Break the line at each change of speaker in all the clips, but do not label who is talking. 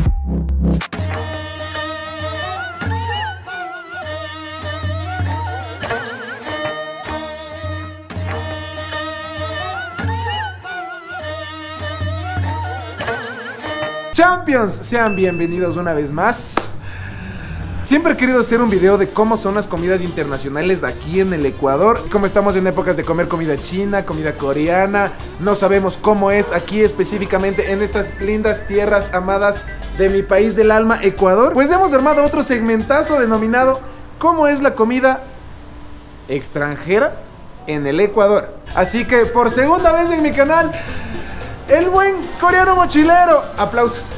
Champions, sean bienvenidos una vez más. Siempre he querido hacer un video de cómo son las comidas internacionales aquí en el Ecuador. Como estamos en épocas de comer comida china, comida coreana, no sabemos cómo es aquí específicamente en estas lindas tierras amadas de mi país del alma, Ecuador. Pues hemos armado otro segmentazo denominado ¿cómo es la comida extranjera en el Ecuador? Así que por segunda vez en mi canal, el buen coreano mochilero. Aplausos.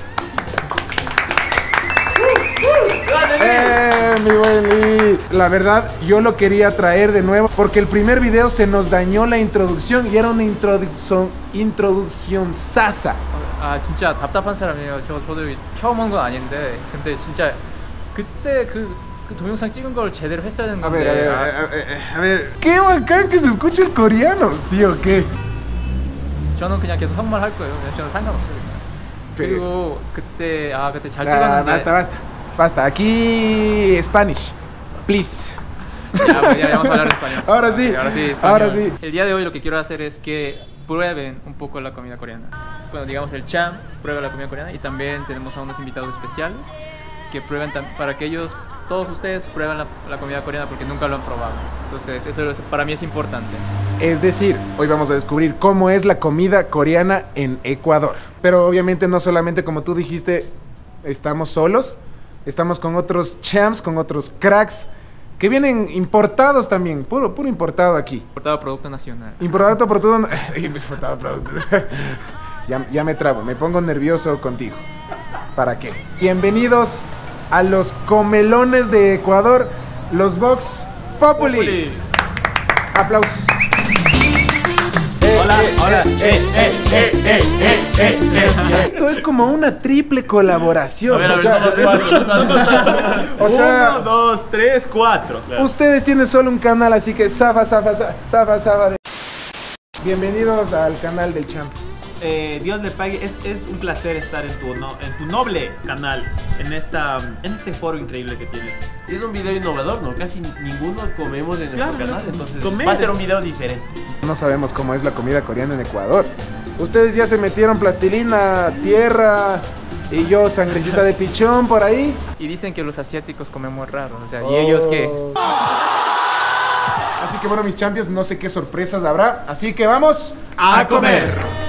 Mi buen Lee. La verdad, yo lo quería traer de nuevo porque el primer video se nos dañó la introducción y era una introducción sasa.
아 진짜 답답한 사람이에요. 저도 처음 온 건 아닌데 근데 진짜 그때 그 동영상 찍은 걸 제대로 했어야 되는 건데.
A ver, qué bacán que se escuche el coreano, ¿sí o qué?
저는 그냥 계속 한국말 할 거예요. 저는 상관없어요. 그리고 그때 잘 찍었는데.
Basta, aquí Spanish, please.
Ya vamos a hablar español.
Ahora sí,
español.
Ahora sí.
El día de hoy lo que quiero hacer es que prueben un poco la comida coreana. Bueno, digamos el Cham prueba la comida coreana y también tenemos a unos invitados especiales que prueben para que ellos, todos ustedes prueben la comida coreana porque nunca lo han probado. Entonces eso para mí es importante.
Es decir, hoy vamos a descubrir cómo es la comida coreana en Ecuador. Pero obviamente no solamente, como tú dijiste, estamos solos. Estamos con otros champs, con otros cracks que vienen importados también, puro importado aquí.
Importado producto nacional.
Importado producto. Importado producto. Ya me trabo, me pongo nervioso contigo. ¿Para qué? Bienvenidos a los comelones de Ecuador, los Vox Populi. Aplausos.
Hola.
Esto es como una triple colaboración.
A ver, somos cuatro.
O sea,
1, 2, 3, 4.
Ustedes tienen solo un canal, así que zafa. Bienvenidos al canal del Champ.
Dios le pague, es un placer estar en tu noble canal, en este foro increíble que tienes.
Es un video innovador, ¿no? Casi ninguno comemos en nuestro canal, entonces
comer.
va a ser un video diferente.
No sabemos cómo es la comida coreana en Ecuador. Ustedes ya se metieron plastilina, tierra y yo sangrecita de pichón por ahí.
Y dicen que los asiáticos comemos raro, o sea, ¿y ellos qué?
Así que bueno, mis champions, no sé qué sorpresas habrá, así que vamos
a comer.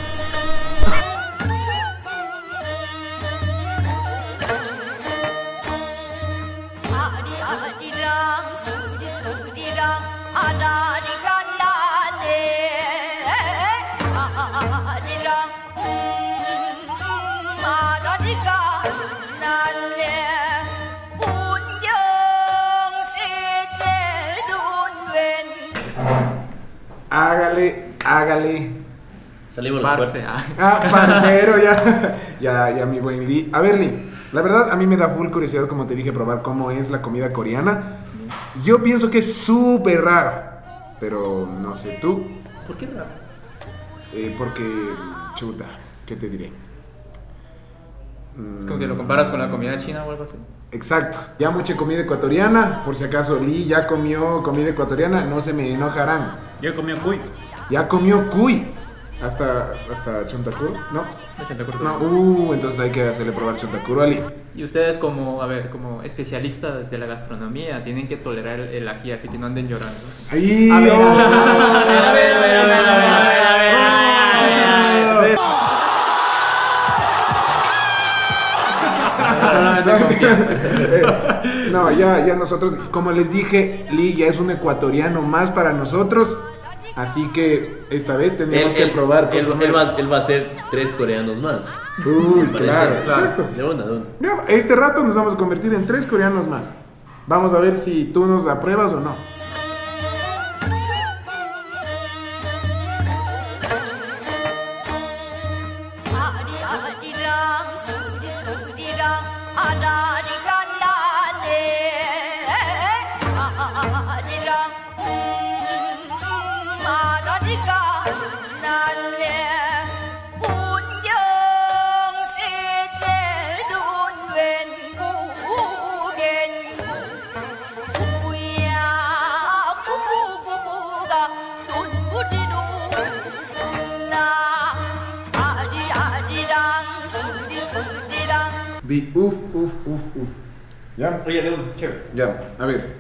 Hágale.
Salimos
Parce,
los
parcero, ya mi buen Lee. A ver, Lee, la verdad a mí me da full curiosidad, como te dije, probar cómo es la comida coreana. Yo pienso que es súper raro, pero no sé tú.
¿Por qué raro?
Porque, chuta, ¿qué te diré?
Es como que lo comparas con la comida china o algo así.
Exacto, ya mucha comida ecuatoriana, por si acaso Lee ya comió comida ecuatoriana, no se me enojarán.
Yo he comido cuy.
Ya comió cuy. Hasta chontacuro, ¿no? No, entonces hay que hacerle probar chontacuro a Lee.
Y ustedes como especialistas de la gastronomía tienen que tolerar el ají, así que no anden llorando.
Ahí.
A ver.
No, ya nosotros, como les dije, Lee ya es un ecuatoriano más para nosotros. Así que esta vez tenemos que probar cosas nuevas.
Él va a ser 3 coreanos más.
Uy, claro, exacto.
De una.
Ya, este rato nos vamos a convertir en 3 coreanos más. Vamos a ver si tú nos apruebas o no. Di uf, uf, uf, uf. ¿Ya?
Oye, de un chévere.
Ya, a ver.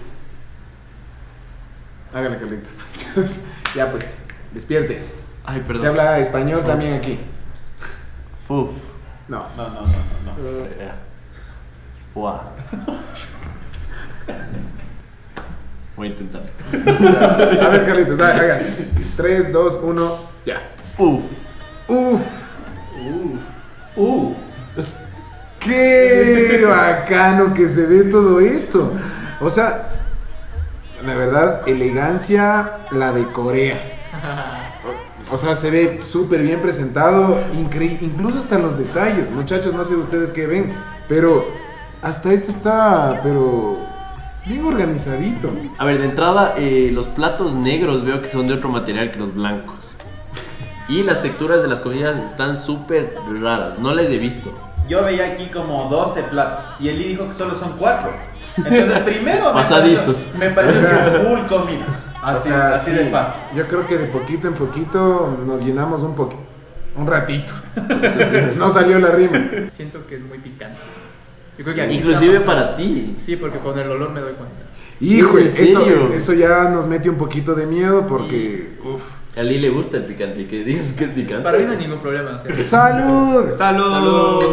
Hágale, Carlitos. Ya pues, despierte.
Ay, perdón.
Se habla español también aquí.
Uf.
No.
No.
Buah. Voy a intentar.
A ver, Carlitos, haga. 3, 2, 1, ya.
Uf.
Uf. Qué bacano que se ve todo esto. O sea, la verdad, elegancia, la de Corea. O sea, se ve súper bien presentado, incluso hasta los detalles. Muchachos, no sé ustedes qué ven, pero hasta esto está, pero bien organizadito.
A ver, de entrada, los platos negros veo que son de otro material que los blancos. Y las texturas de las comidas están súper raras, no las he visto.
Yo veía aquí como 12 platos y Eli dijo que solo son 4. Entonces, primero
Pasaditos.
me pareció que full comida. Así,
O sea,
así
sí,
de fácil.
yo creo que de poquito en poquito nos llenamos un ratito. No salió la rima.
Siento que es muy picante. Yo creo que aquí
Inclusive
estamos-
para ti.
Sí, porque con el olor me doy cuenta.
Híjole,
¿En serio?
eso ya nos mete un poquito de miedo porque, uf.
A Ali le gusta el picante, que digas que es picante.
Para mí no hay ningún problema. O sea,
¡Salud!
¡Salud!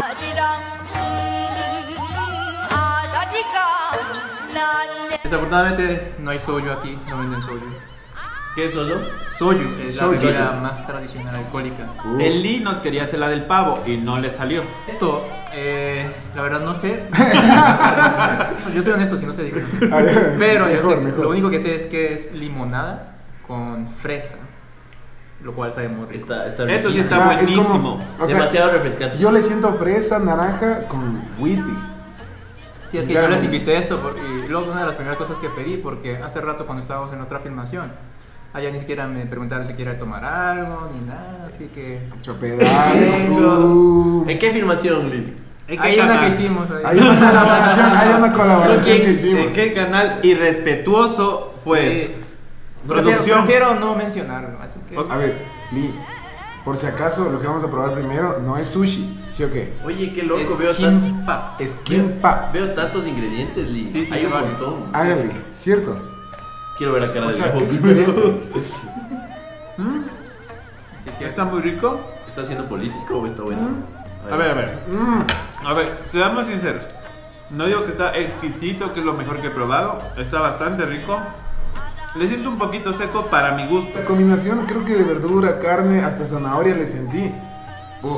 desafortunadamente no hay soju aquí, no venden soju.
¿Qué es eso?
Soju es la
Soju.
bebida más tradicional alcohólica.
Eli nos quería hacer la del pavo y no le salió.
Esto, la verdad no sé. Yo soy honesto, si no sé, digo no sé. Pero yo sé,
Mejor.
lo único que sé es que es limonada con fresa, lo cual sabe muy rico.
Está
Esto sí
riquísimo.
está
Ah, es
buenísimo.
como- o sea,
Demasiado refrescante.
yo le siento fresa, naranja con whisky.
Sí, es que yo les invité esto y luego una de las primeras cosas que pedí, porque hace rato cuando estábamos en otra filmación, allá ni siquiera me preguntaron si quería tomar algo ni nada, así que...
Ocho pedazos.
¿En qué filmación, Lili?
¿En qué
Hay una
canal?
que hicimos ahí.
Hay una colaboración que
¿En
hicimos.
qué canal irrespetuoso? Pues.
Sí.
Producción.
Prefiero no mencionarlo, así que...
Ok.
A ver, Lee, por si acaso, lo que vamos a probar primero no es sushi, ¿sí o qué?
Oye, qué loco,
Es
veo
kimbap.
Es kimbap.
Veo tantos ingredientes, Lili.
Sí,
Hay un
tiene
montón.
Hágale, ¿cierto?
Quiero ver la cara
O
de
sea,
Gabo
es
primero.
diferente.
así que-
¿Está muy rico?
¿Está siendo político o está bueno?
A ver. A ver, seamos sinceros. No digo que está exquisito, que es lo mejor que he probado. Está bastante rico. Le siento un poquito seco para mi gusto.
La combinación creo que de verdura, carne, hasta zanahoria le sentí. Uf.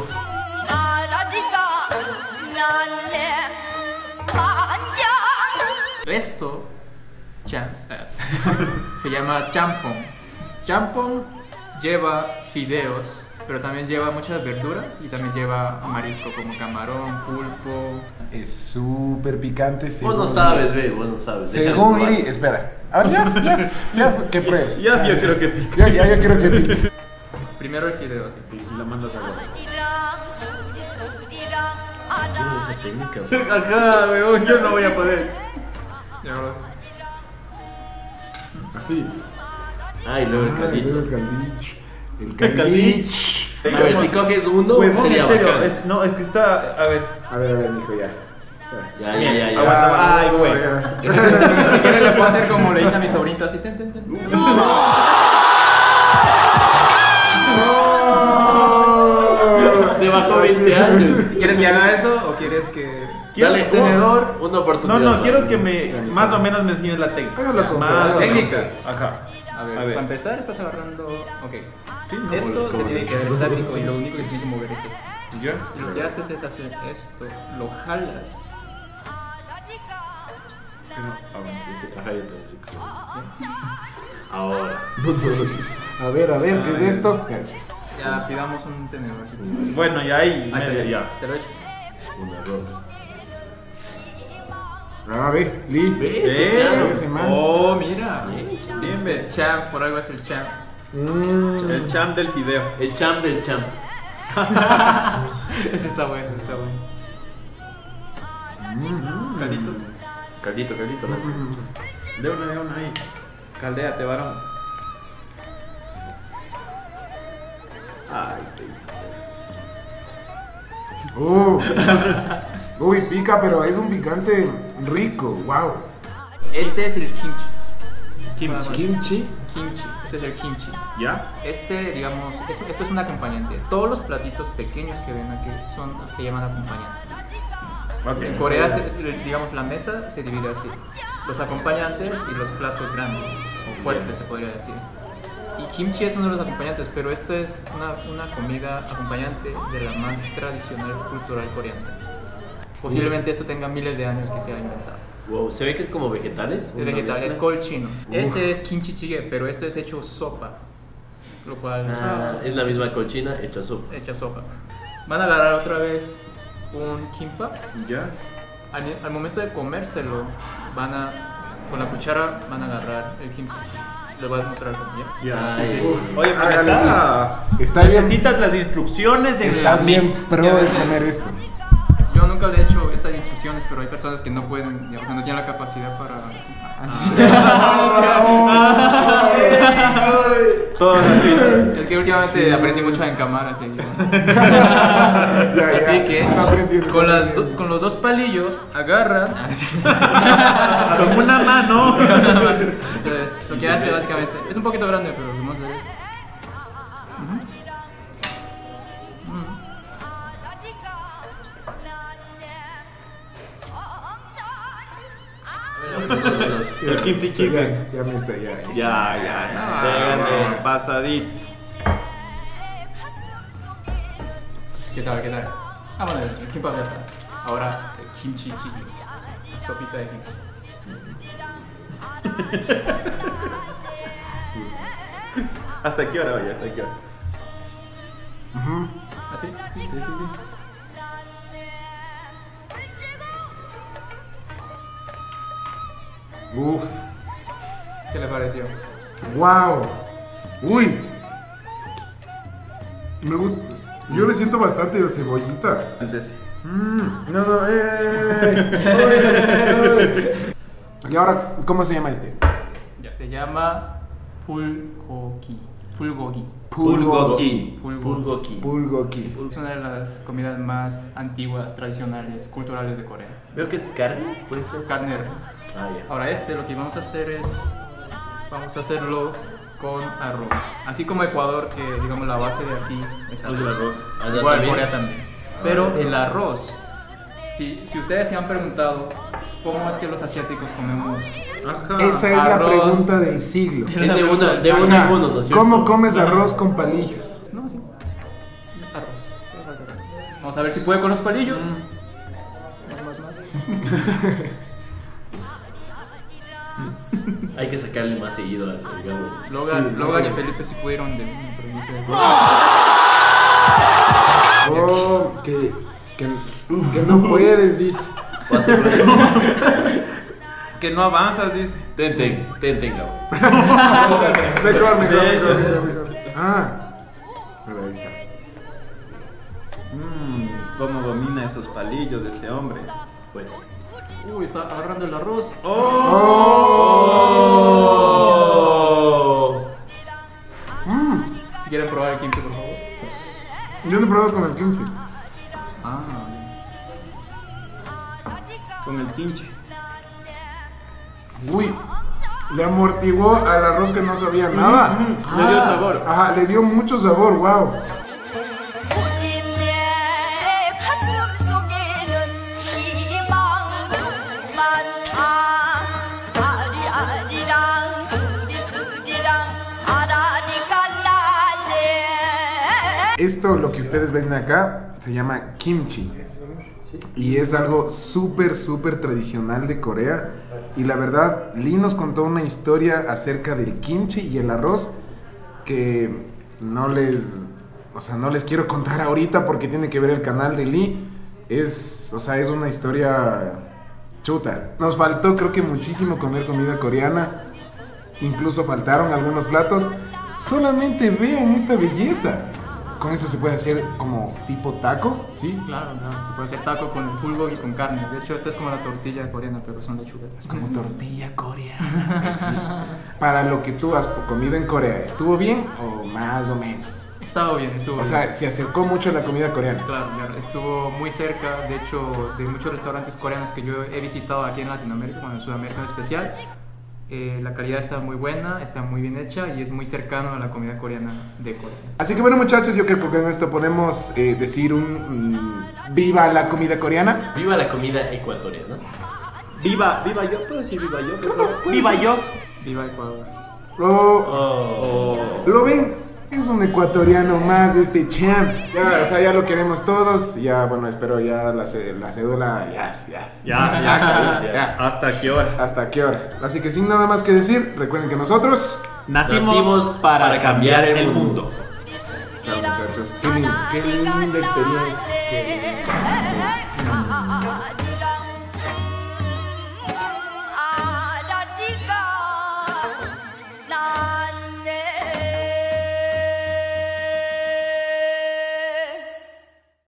Esto, champs, se llama champón. Champón lleva fideos, pero también lleva muchas verduras y también lleva marisco como camarón, pulpo.
Es súper picante.
Vos
según
no sabes, ve, vos no sabes.
Según
Déjale
Lee, espera. A ver, ya, que pruebe.
Ya, yo creo que pica.
Ya, yo quiero que pique.
Primero el fideo.
Y la mandas a
probar esa técnica.
Acá, weón, yo no voy a poder.
Así.
Ah, y luego el caldito.
El caldich. El
El
caldich.
A ver, si coges uno,
Huevón,
sería
en serio.
bacán.
No, es que está. A ver.
A ver, mijo, ya.
Ya.
Aguanta. Ay, güey.
Si quieres le puedo hacer como le hice a mi sobrinito así. Ten.
Te bajó 20 años.
¿Quieres que haga eso o quieres que...
Dale,
tenedor?
una oportunidad.
No, quiero que me. Más o menos me enseñes la técnica.
Hágalo con
Más o menos.
técnica.
Ajá.
A ver,
A ver.
para empezar estás agarrando... Ok.
Sí,
Esto se tiene que ver estático y lo único que tienes que mover es esto.
¿Ya?
Y lo que haces es hacer esto, lo jalas.
Ajá, yo también sé. Ahora.
A ver, ¿qué es esto?
Ya pidamos un tenedor. Así.
Bueno, ya ahí,
Ahí
medio
está,
ya.
Te lo he hecho.
Un arroz.
A ver, Lee.
¿Ves?
Ese man.
Oh, mira.
Bien, ve.
Champ, por algo es el champ.
El champ del fideo.
El champ del champ.
Ese está bueno, está bueno. Caldito.
Caldito.
De una ahí. Caldéate, varón. Ay, qué hice.
Uy, pica, pero es un picante rico, wow.
Este es el kimchi.
Kimchi.
Kimchi.
Kimchi, este es el kimchi.
¿Ya?
Este, digamos, esto es un acompañante. Todos los platitos pequeños que ven aquí se llaman acompañantes.
Ok.
En Corea, digamos, la mesa se divide así. Los acompañantes y los platos grandes, o fuertes se podría decir. Y kimchi es uno de los acompañantes, pero esto es una comida acompañante de la más tradicional cultural coreana. Posiblemente esto tenga miles de años que se ha inventado.
Wow, se ve que es como vegetales.
Es
una
vegetal, es
mezcla.
col chino. Este es kimchi jjigae, pero esto es hecho sopa. Lo cual
Es la misma colchina hecha sopa.
hecha sopa. Van a agarrar otra vez un kimbap.
¿Ya?
Al momento de comérselo, con la cuchara van a agarrar el kimchi. Les voy a mostrar cómo ya.
Ya.
Ay,
Oye, pero
Hágale. Está bien.
necesitas las instrucciones en
Está
la
bien
mesa.
pro
Ya
de
ves.
comer esto.
Yo nunca le he hecho estas instrucciones, pero hay personas que no pueden, o sea, no tienen la capacidad para...
Todo así.
Es que últimamente aprendí mucho en cámara, así,
Ya,
así que
está aprendiendo.
con los dos palillos agarran...
Con una mano.
Entonces, lo que hace básicamente... Es un poquito grande, pero vamos a ver.
El kimchi chicken.
Ya me está, ya.
Ya. Pasadito.
¿Qué tal? Bueno, el kimbap ya está. Ahora, el kimchi chicken. Sopita de kimchi.
¿Hasta qué hora, oye? ¿Hasta qué hora?
¿Así? Sí.
Uf,
¿Qué le pareció?
wow. Uy. Me gusta. Yo le siento bastante de cebollita.
Antes.
No, Y ahora, ¿cómo se llama este?
Se llama bulgogi.
Bulgogi.
Bulgogi.
Bulgogi.
Es una de las comidas más antiguas, tradicionales, culturales de Corea.
Veo que es carne, puede ser.
Carne de res.
Ah, ya.
Ahora lo que vamos a hacer es, vamos a hacerlo con arroz. Así como Ecuador, que digamos la base de aquí es
Es el arroz. Allá
Igual
también.
Corea también. Pero el arroz, si ustedes se han preguntado cómo es que los asiáticos comemos,
Ajá.
Esa es la
Arroz.
pregunta del siglo.
Es de uno
Ajá.
en uno, ¿no es cierto?
¿Cómo comes arroz con palillos?
no, sí, arroz. Vamos a ver si puede con los palillos. Más.
Hay que sacarle más seguido, digamos.
Logan,
Sí,
Logan
sí.
y Felipe sí pudieron de pero dice,
Oh, que no puedes, dice.
Pase por ahí.
Que no avanzas, dice.
Ten, cabrón.
Mejor.
De
Ah. A ver, ahí está.
Cómo domina esos palillos de ese hombre.
Bueno.
uy, está agarrando el arroz.
¡Oh!
Si quieren probar el kimchi, por favor.
Yo no he probado con el kimchi.
Ah,
Con el kimchi.
Uy, le amortiguó al arroz que no sabía nada.
Le dio sabor.
Ajá, le dio mucho sabor, wow.
본인의 가슴 속에는 희망도 많다 아리아리랑 수리수리랑 아라리가 나네
Esto, lo que ustedes ven acá, se llama kimchi. Y es algo súper tradicional de Corea. Y la verdad, Lee nos contó una historia acerca del kimchi y el arroz que no les quiero contar ahorita porque tiene que ver el canal de Lee. Es una historia chuta. Nos faltó, creo que muchísimo comer comida coreana. Incluso faltaron algunos platos. Solamente vean esta belleza. Con esto se puede hacer como tipo taco, ¿sí?
claro, se puede hacer taco con el bulgogi y con carne. De hecho, esta es como la tortilla coreana, pero son lechugas.
Es como tortilla coreana. Para lo que tú has comido en Corea, ¿estuvo bien o más o menos?
Estaba bien, estuvo
O
bien.
sea, se acercó mucho a la comida coreana.
Claro, claro, estuvo muy cerca, de hecho, de muchos restaurantes coreanos que yo he visitado aquí en Latinoamérica, bueno, en Sudamérica en especial. La calidad está muy buena, está muy bien hecha y es muy cercano a la comida coreana de Corea.
Así que bueno, muchachos, yo creo que con esto podemos decir un viva la comida coreana.
Viva la comida ecuatoriana.
Viva yo, ¿puedo decir viva yo? por favor? Viva yo.
Viva Ecuador.
¿Lo ven? Es un ecuatoriano más este champ. Ya, o sea, ya lo queremos todos. Ya, bueno, espero ya la cédula.
Ya,
ya.
¿Hasta qué hora?
¿Hasta qué hora? Así que sin nada más que decir, recuerden que nosotros.
Nacimos para cambiar el mundo.
No, muchachos, qué linda experiencia.
아라리가 나